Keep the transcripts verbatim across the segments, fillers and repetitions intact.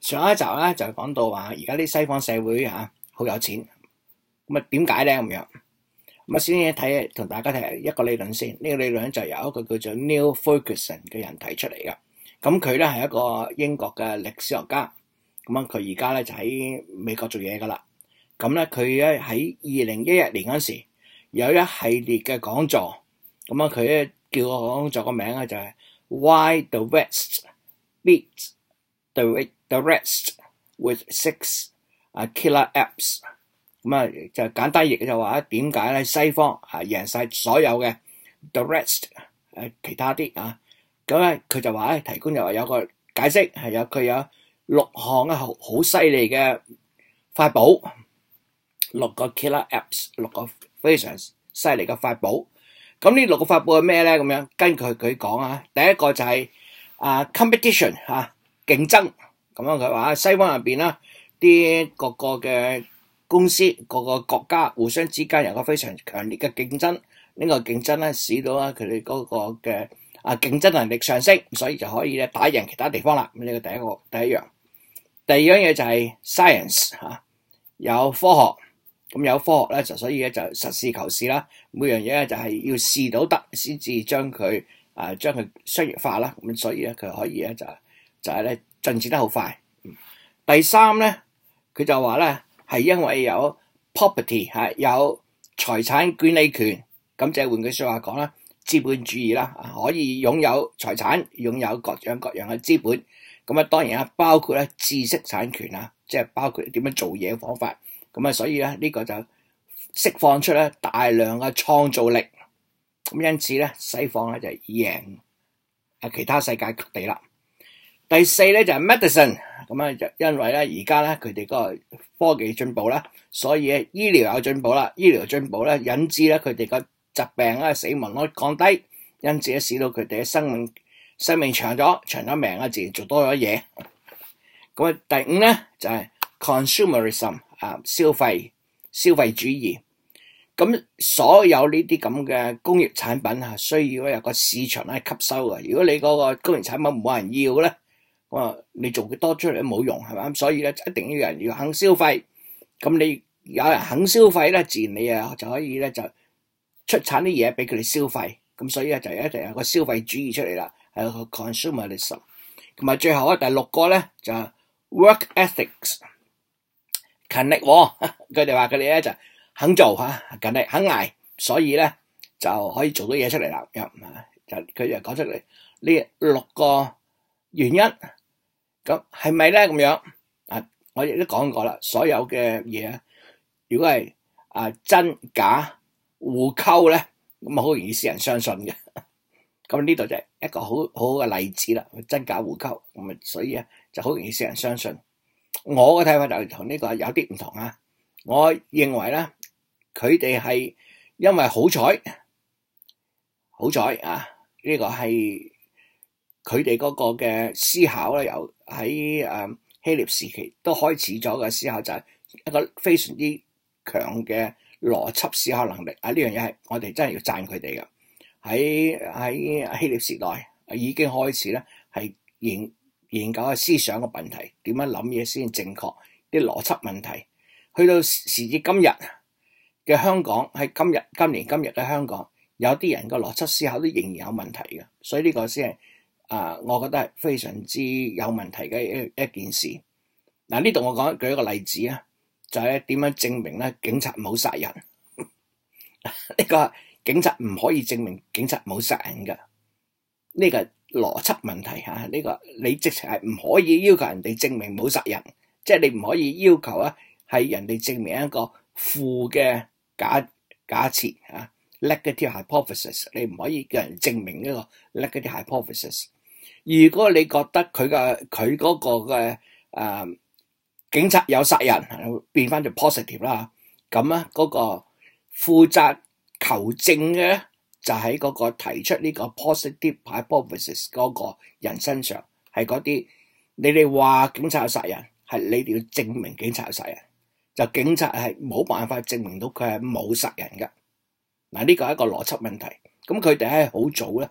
上一集咧就講到話，而家啲西方社會嚇好有錢，咁啊點解咧咁樣？咁啊先睇同大家睇一個理論先。呢個理論就由一個叫做 Neil Ferguson 嘅人提出嚟嘅。咁佢咧係一個英國嘅歷史學家。咁啊佢而家咧就喺美國做嘢噶啦。咁咧佢咧喺二零一一年嗰時有一系列嘅講座。咁啊佢咧叫個講座個名咧就係 Why the West Beats the The rest with six 啊 killer apps。 咁啊就簡單譯就話點解咧西方啊贏晒所有嘅 the rest 誒其他啲啊。咁咧佢就話咧提供就話有個解釋係有佢有六項咧好好犀利嘅法寶，六個 killer apps， 六個非常犀利嘅法寶。咁呢六個法寶係咩咧？咁樣根據佢講啊，第一個就係啊 competition 啊競爭。咁樣佢話西方入邊啦，啲各個嘅公司、各個國家互相之間有個非常強烈嘅競爭。呢個競爭咧，使到啊佢哋嗰個嘅啊競爭能力上升，所以就可以咧打贏其他地方啦。咁呢個第一個第一樣。第二樣嘢就係 science 嚇，有科學。咁有科學咧就所以咧就實事求是啦。每樣嘢咧就係要試到得先至將佢啊將佢商業化啦。咁所以咧佢可以咧就就係咧進展得好快。第三咧，佢就話咧係因為有 property 係有財產管理權，咁即係換句説話講啦，資本主義啦，可以擁有財產，擁有各樣各樣嘅資本。咁啊當然啦，包括咧知識產權啊，即係包括點樣做嘢嘅方法。咁啊所以咧呢個就釋放出咧大量嘅創造力。咁因此咧西方咧就贏啊其他世界各地啦。第四咧就係 medicine。咁啊，就因為咧而家咧佢哋個科技進步啦，所以咧醫療有進步啦，醫療進步咧引致咧佢哋個疾病咧死亡率降低，因此咧使到佢哋嘅生命生命長咗，長咗命啊，自然做多咗嘢。咁啊，第五咧就係 consumerism 啊，消費消費主義。咁所有呢啲咁嘅工業產品啊，需要有個市場咧吸收嘅。如果你嗰個工業產品冇人要咧，哇！你做嘅多出嚟都冇用，係嘛？所以咧，一定要有人要肯消費。咁你有人肯消費咧，自然你啊就可以咧就出產啲嘢俾佢哋消費。咁所以咧就一定有個消費主義出嚟啦，係個 consumerism。同埋最後啊，第六個咧就係 work ethics， 勤力喎。佢哋話佢哋咧就肯做嚇，勤力肯捱，所以咧就可以做到嘢出嚟啦。又就佢就講出嚟呢六個原因。咁係咪咧咁樣啊？我亦都講過啦，所有嘅嘢，如果係啊真假互溝咧，咁啊好容易使人相信嘅。咁呢度就係一個好好嘅例子啦，真假互溝咁啊，所以啊就好容易使人相信。我嘅睇法就同呢個有啲唔同啊。我認為咧，佢哋係因為好彩，好彩啊！呢個係佢哋嗰個嘅思考咧，由喺誒希臘時期都開始咗嘅思考，就係一個非常之強嘅邏輯思考能力啊！呢樣嘢係我哋真係要讚佢哋嘅。喺喺希臘時代已經開始咧，係研研究下思想嘅問題，點樣諗嘢先正確，啲邏輯問題。去到時至今日嘅香港，喺今日今年今日嘅香港，有啲人嘅邏輯思考都仍然有問題嘅，所以呢個先係。啊，我覺得係非常之有問題嘅一一件事。嗱，呢度我講舉一個例子啊，就係點樣證明咧警察冇殺人？呢個警察唔可以證明警察冇殺人㗎，呢個邏輯問題嚇。呢個你直情係唔可以要求人哋證明冇殺人，即係你唔可以要求啊係人哋證明一個負嘅假假設啊 negative hypothesis， 你唔可以叫人證明呢個 negative hypothesis。如果你覺得佢嘅佢嗰個嘅誒、呃、警察有殺人，變翻做 positive 啦，咁咧嗰個負責求證嘅就喺嗰個提出呢個 positive hypothesis 嗰個人身上，係嗰啲你哋話警察有殺人，係你哋要證明警察有殺人，就警察係冇辦法證明到佢係冇殺人嘅。嗱，呢個係一個邏輯問題。咁佢哋係好早咧。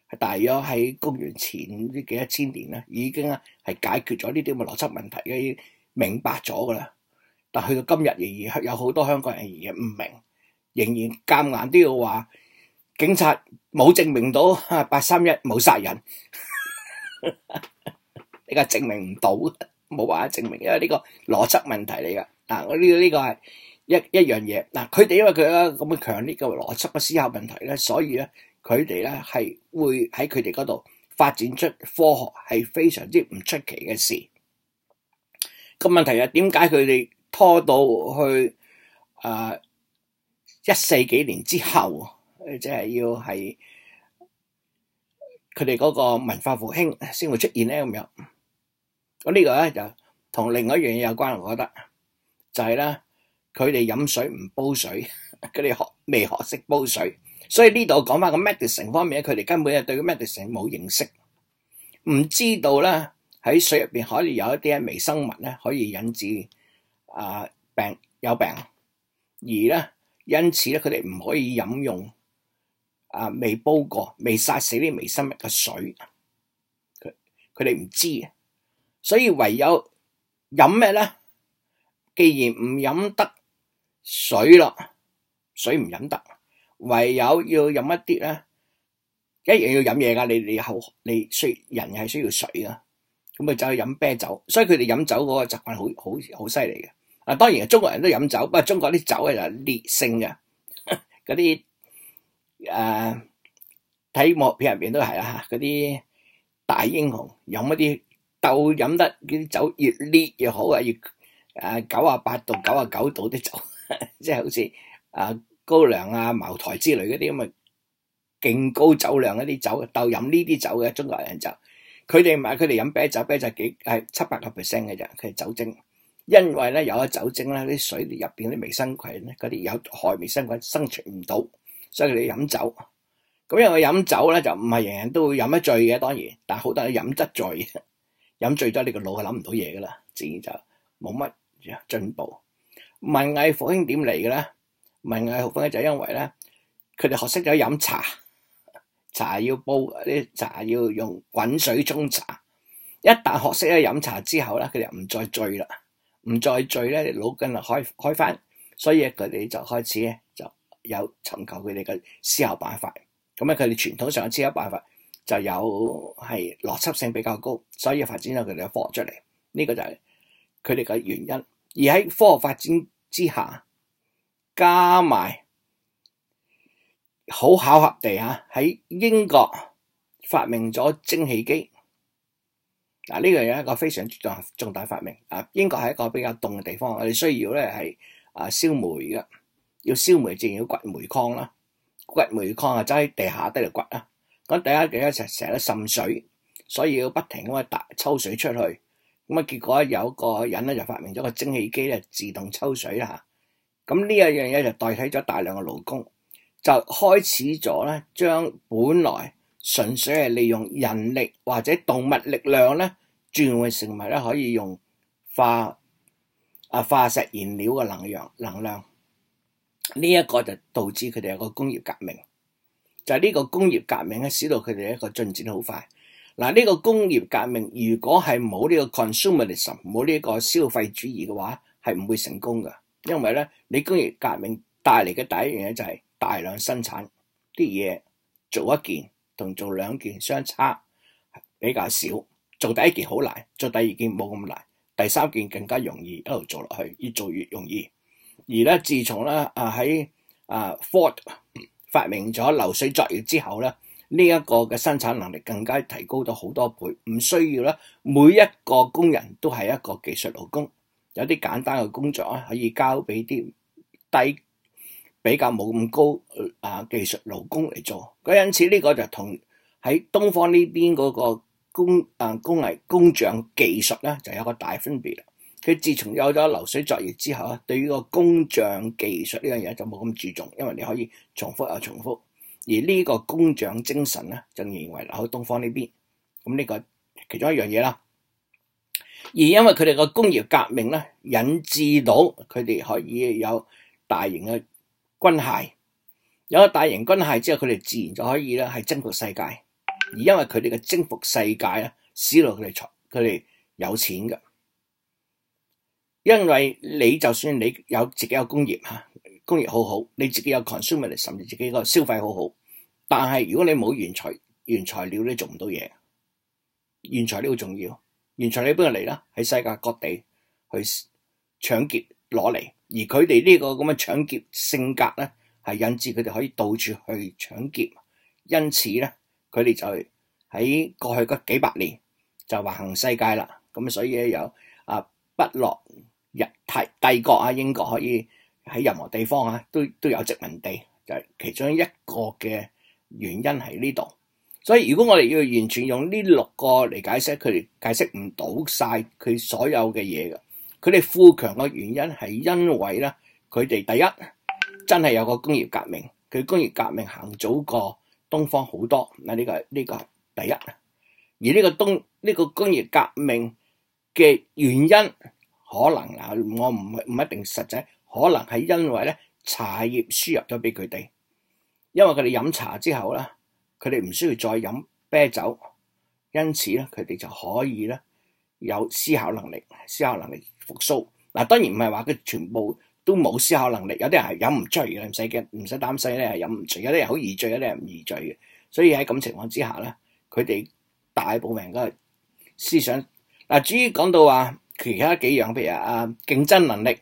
係大約喺公元前呢幾一千年咧，已經咧係解決咗呢啲咁嘅邏輯問題嘅，已經明白咗噶啦。但去到今日仍然有好多香港人仍然唔明，仍然夾硬都要話警察冇證明到八三一冇殺人，呢個證明唔到，冇辦法證明，因為呢個邏輯問題嚟噶。嗱，我呢個呢個係一一樣嘢。嗱，佢哋因為佢有咁嘅強烈嘅邏輯嘅思考問題咧，所以咧佢哋咧係會喺佢哋嗰度發展出科學係非常之唔出奇嘅事。個問題係點解佢哋拖到去誒一四幾年之後，即係要係佢哋嗰個文化復興先會出現咧咁樣？咁呢個咧就同另外一樣嘢有關，我覺得就係咧佢哋飲水唔煲水，佢哋學未學識煲水，所以呢度講翻個 medicine 方面咧，佢哋根本係對個 medicine 冇認識，唔知道咧喺水入邊可以有一啲微生物咧可以引致啊、呃、病有病，而咧因此咧佢哋唔可以飲用啊、呃、未煲過未殺死啲微生物嘅水，佢佢哋唔知啊。所以唯有飲咩咧？既然唔飲得水咯，水唔飲得，唯有要飲一啲咧，一樣要飲嘢噶。你你後你需人係需要水噶，咁咪就去飲啤酒。所以佢哋飲酒嗰個習慣好好好犀利嘅。啊，當然中國人都飲酒，不過中國啲酒係就烈性嘅，嗰啲誒睇幕片入邊都係啦嚇，嗰啲大英雄飲一啲。鬥飲得啲酒越烈越好啊，越誒九啊八度、九啊九度啲酒，即係好似啊高粱啊、茅台之類嗰啲咁嘅勁高酒量嗰啲酒，鬥飲呢啲酒嘅中國人就，佢哋唔係，佢哋飲啤酒，啤酒幾係七八個 percent 嘅啫，佢係酒精，因為咧有咗酒精咧，啲水入邊啲微生菌咧，嗰啲有害微生菌生存唔到，所以佢哋飲酒。咁因為飲酒咧就唔係人人都會飲得醉嘅，當然，但係好多人飲得醉。飲醉咗，你個腦係諗唔到嘢噶啦，自然就冇乜進步。文藝復興點嚟嘅咧？文藝復興就因為咧，佢哋學識咗飲茶，茶要煲，啲茶要用滾水沖茶。一旦學識咗飲茶之後咧，佢哋唔再醉啦，唔再醉咧，你腦筋就開開翻，所以佢哋就開始咧就有尋求佢哋嘅思考辦法。咁咧，佢哋傳統上嘅思考辦法就有係邏輯性比較高，所以發展咗佢哋嘅科學出嚟。呢、這個就係佢哋嘅原因。而喺科學發展之下，加埋好巧合地嚇喺英國發明咗蒸汽機。嗱，呢個係一個非常重重大發明。啊，英國係一個比較凍嘅地方，我哋需要咧係啊燒煤嘅，要燒煤自然要掘煤礦啦，掘煤礦啊，走喺地下低度掘啦。咁第一嘅一成成日都滲水，所以要不停咁去打抽水出去。咁啊，結果有個人咧就發明咗個蒸汽機咧，自動抽水啦。咁呢一樣嘢就代替咗大量嘅勞工，就開始咗咧將本來純粹係利用人力或者動物力量咧，轉換成為咧可以用化啊化石燃料嘅能量能量。呢一個就導致佢哋有個工業革命。就係呢個工業革命咧，使到佢哋一個進展好快。嗱，呢個工業革命如果係冇呢個 consumerism， 冇呢個消費主義嘅話，係唔會成功㗎。因為咧，你工業革命帶嚟嘅第一樣嘢就係大量生產啲嘢，做一件同做兩件相差比較少。做第一件好難，做第二件冇咁難，第三件更加容易，一路做落去，越做越容易。而咧，自從咧啊喺啊 Ford 發明咗流水作業之後咧，呢一個嘅生產能力更加提高咗好多倍，唔需要咧每一個工人都係一個技術勞工，有啲簡單嘅工作啊可以交俾啲低比較冇咁高啊技術勞工嚟做。咁因此呢個就同喺東方呢邊嗰個工啊工藝工匠技術咧就有一個大分別啦。佢自從有咗流水作業之後啊，對於個工匠技術呢樣嘢就冇咁注重，因為你可以重複又重複。而呢個工匠精神咧，就仍然遺留喺東方呢邊。咁呢個其中一樣嘢啦。而因為佢哋個工業革命咧，引致到佢哋可以有大型嘅軍械，有咗大型軍械之後，佢哋自然就可以咧係征服世界。 而因為佢哋嘅征服世界咧，使到佢哋財佢哋有錢嘅。因為你就算你有自己有工業嚇，工業好好，你自己有 consumer 甚至自己個消費好好，但係如果你冇原材原材料，你做唔到嘢。原材料好重要，原材料邊度嚟啦？喺世界各地去搶劫攞嚟，而佢哋呢個咁嘅搶劫性格咧，係引致佢哋可以到處去搶劫，因此咧，佢哋就喺過去嗰幾百年就橫行世界啦。咁所以咧有啊不落日帝帝國啊，英國可以喺任何地方啊都都有殖民地，就係其中一個嘅原因喺呢度。所以如果我哋要完全用呢六個嚟解釋，佢哋解釋唔到晒佢所有嘅嘢嘅。佢哋富強嘅原因係因為咧，佢哋第一真係有個工業革命，佢工業革命行早過東方好多。嗱、這、呢個呢個係第一。而呢個東呢、這個工業革命嘅原因，可能啊我唔唔一定實際，可能係因為咧茶葉輸入咗俾佢哋，因為佢哋飲茶之後咧。佢哋唔需要再飲啤酒，因此咧，佢哋就可以咧有思考能力，思考能力復甦。嗱，當然唔係話佢全部都冇思考能力，有啲人係飲唔醉嘅，唔使驚，唔使擔心咧係飲唔醉，有啲人好易醉，有啲人唔易醉嘅。所以喺咁情況之下咧，佢哋大部分人嘅思想嗱，至於講到話其他幾樣，譬如啊競爭能力，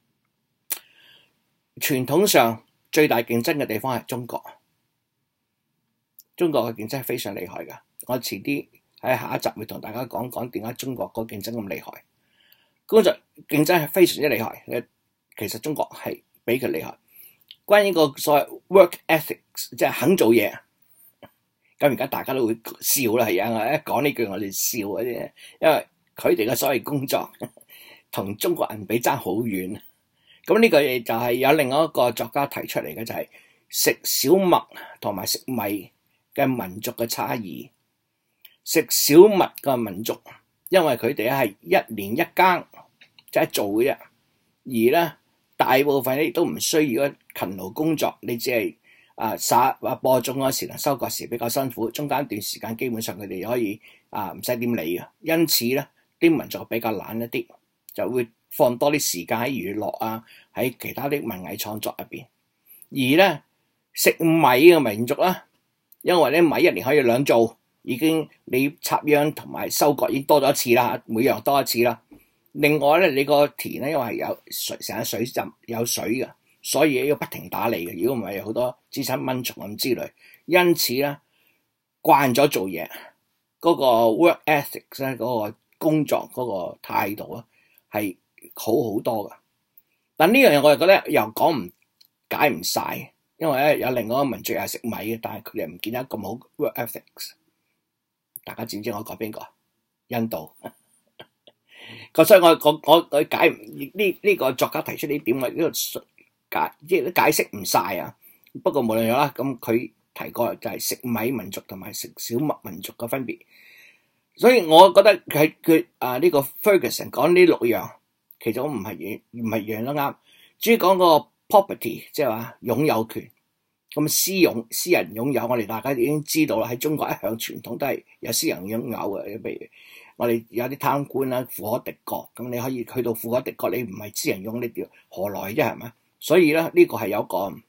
傳統上最大競爭嘅地方係中國。中國嘅競爭係非常厲害㗎，我遲啲喺下一集會同大家講講點解中國個競爭咁厲害。工作競爭係非常之厲害，其實中國係比佢厲害。關於個所謂 work ethics， 即係肯做嘢，咁而家大家都會笑啦，係啊！我一講呢句我哋笑嗰啲，因為佢哋嘅所謂工作同中國人比爭好遠。咁呢個嘢就係有另外一個作家提出嚟嘅，就係食小麥同埋食米嘅民族嘅差異。食小麥嘅民族，因為佢哋係一年一耕，即係做嘅啫。而咧大部分咧都唔需要勤勞工作，你只係啊撒或播種嗰時同收割時比較辛苦，中間一段時間基本上佢哋可以啊唔使點理嘅。因此咧啲民族比較懶一啲，就會放多啲時間喺娛樂啊，喺其他啲文藝創作入邊。而咧食米嘅民族啦，因為咧米一年可以兩造，已經你插秧同埋收割已經多咗一次啦，每樣多一次啦。另外咧，你個田咧因為係有水成日水浸有水嘅，所以要不停打理嘅。如果唔係，有好多滋生蚊蟲咁之類。因此咧，慣咗做嘢嗰個 work ethics 咧，嗰個工作嗰個態度啊，係好好多噶。但呢樣嘢我又覺得又講唔解唔晒。因為咧有另外一個民族係食米嘅，但係佢哋唔見得咁好 work ethics。大家知唔知我講邊個？印度。咁所以我我我我解呢呢個作家提出呢點，我呢個解即係解釋唔晒啊。不過無論如何啦，咁佢提過就係食米民族同埋食小麥民族嘅分別。所以我覺得佢佢啊呢個 Ferguson 講呢六樣，其實我唔係嘢唔係樣都啱。至於講個 property， 即係話擁有權，咁私擁私人擁有，我哋大家已經知道啦。喺中國一向傳統都係有私人擁有嘅。譬如我哋有啲貪官啦，富可敵國，咁你可以去到富可敵國，你唔係私人擁，你條何來啫？係咪？所以咧呢、這個係有個呢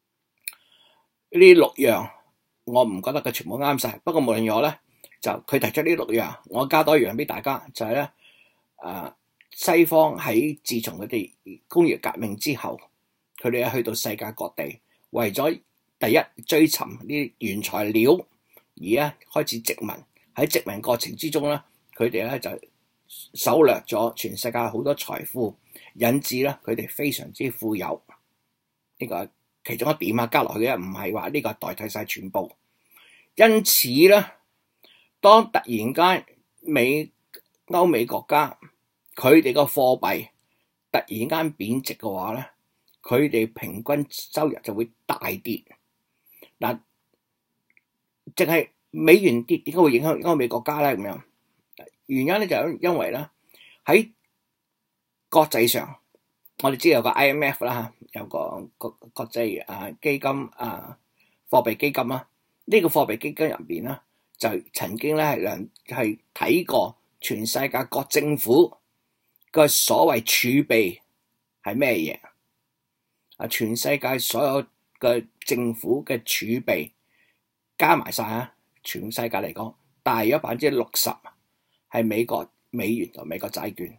六樣，我唔覺得佢全部啱晒。不過無論如何咧，就佢提出呢六樣，我加多一樣俾大家，就係、是、咧，誒，西方喺自從佢哋工業革命之後，佢哋去到世界各地，為咗第一追尋呢啲原材料，而咧開始殖民。喺殖民過程之中咧，佢哋咧就搜掠咗全世界好多財富，引致咧佢哋非常之富有。呢個係其中一點啊，加落去嘅唔係話呢個代替晒全部。因此咧，當突然間美歐美國家佢哋個貨幣突然間貶值嘅話咧，佢哋平均收入就會大跌。嗱，淨係美元跌點解會影響歐美國家咧？咁樣原因咧就因為咧喺國際上，我哋知有個 I M F 啦，有個國國際啊基金啊貨幣基金啊，呢個貨幣基金入邊咧就曾經咧係量係睇過全世界各政府嘅所謂儲備係咩嘢啊？全世界所有嘅政府嘅儲備加埋晒啊，全世界嚟講，大約百分之六十係美國美元同美國債券。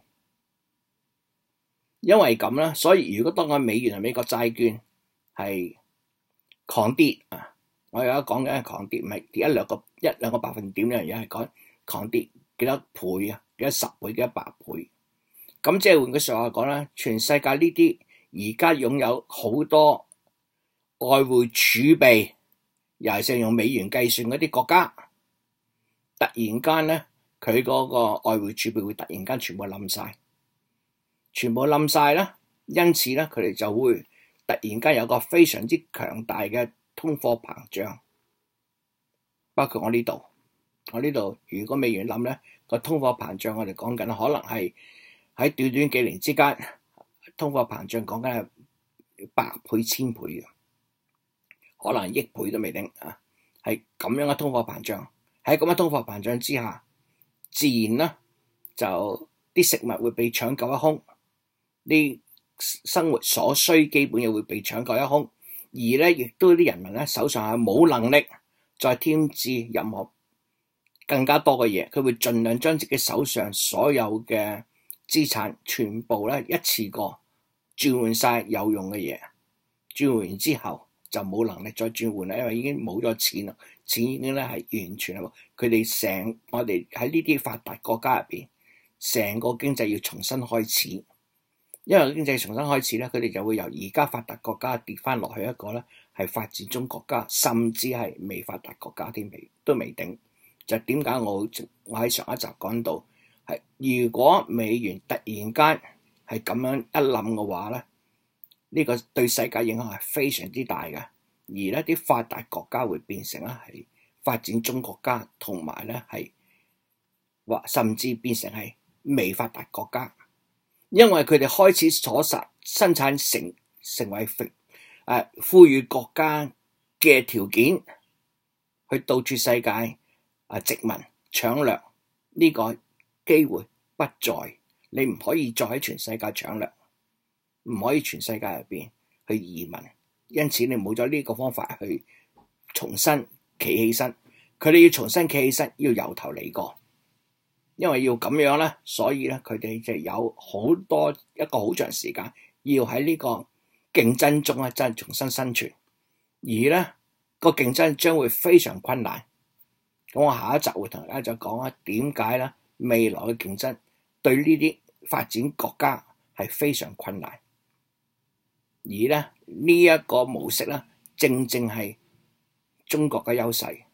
因為咁啦，所以如果當個美元同美國債券係狂跌啊，我而家講緊係狂跌，唔係跌一兩個一兩個百分點，呢樣嘢係講狂跌幾多倍啊？幾多十倍、幾多百倍？咁即係換句説話講啦，全世界呢啲而家擁有好多外匯儲備，尤其是用美元計算嗰啲國家，突然間咧，佢嗰個外匯儲備會突然間全部冧晒。全部冧晒啦，因此咧，佢哋就會突然間有個非常之強大嘅通貨膨脹。包括我呢度，我呢度如果美元冧咧，個通貨膨脹我哋講緊可能係喺短短幾年之間，通貨膨脹講緊係百倍千倍嘅，可能億倍都未定啊！係咁樣嘅通貨膨脹，喺咁嘅通貨膨脹之下，自然啦就啲食物會被搶購一空。啲生活所需基本又會被搶購一空，而咧亦都啲人民咧手上係冇能力再添置任何更加多嘅嘢，佢會盡量將自己手上所有嘅資產全部咧一次過轉換晒有用嘅嘢，轉換完之後就冇能力再轉換啦，因為已經冇咗錢啦，錢已經咧係完全係佢哋成我哋喺呢啲發達國家入邊，成個經濟要重新開始。因為經濟重新開始咧，佢哋就會由而家發達國家跌翻落去一個咧係發展中國家，甚至係未發達國家添，未都未定。就點解我我喺上一集講到係，如果美元突然間係咁樣一冧嘅話咧，呢個對世界影響係非常之大嘅。而咧啲發達國家會變成咧係發展中國家，同埋咧係或甚至變成係未發達國家。因為佢哋開始所實生產成成為誒、呃、富裕國家嘅條件，去到處世界啊、呃、殖民搶掠，呢、這個機會不在，你唔可以再喺全世界搶掠，唔可以全世界入邊去移民，因此你冇咗呢個方法去重新企起身，佢哋要重新企起身，要由頭嚟過。因為要咁樣咧，所以咧佢哋就有好多一個好長時間要喺呢個競爭中咧真係重新生存，而咧個競爭將會非常困難。咁我下一集會同大家就講下點解咧未來嘅競爭對呢啲發展國家係非常困難，而咧呢一個模式咧正正係中國嘅優勢。